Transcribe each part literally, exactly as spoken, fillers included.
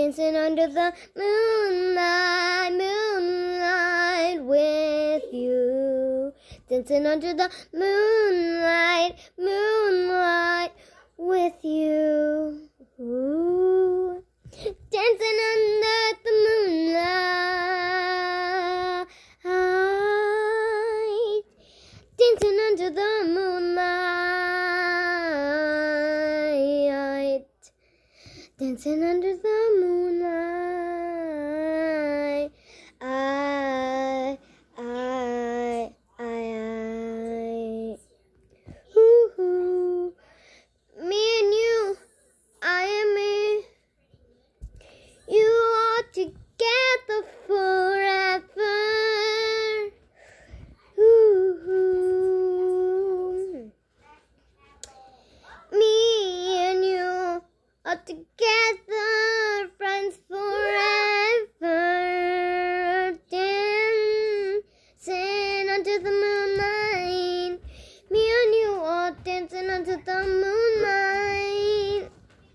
dancing under the moonlight, moonlight with you. Dancing under the moonlight, moonlight with you. Ooh. Dancing under the moonlight, dancing under the moonlight, dancing under the moonlight. I, I, I, I. Ooh, ooh. Me and you, I am me. You are together forever. Ooh, ooh. Me and you are together, friends forever. Dancing under the moonlight. Me and you are dancing under the moonlight.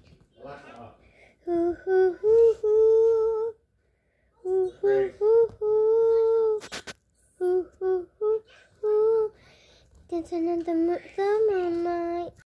Ooh, ooh, ooh, ooh. Ooh, ooh, ooh, ooh. Ooh, ooh, ooh, ooh. Dancing under the moonlight.